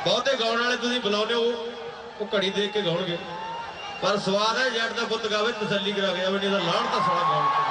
बहुते गाने वाले तुसीं बुलाउने वो घड़ी देख के गाउणगे, पर स्वाद है जट का पुत गावे तसल्ली करा के, नहीं तो लाहन तो साला गाउण।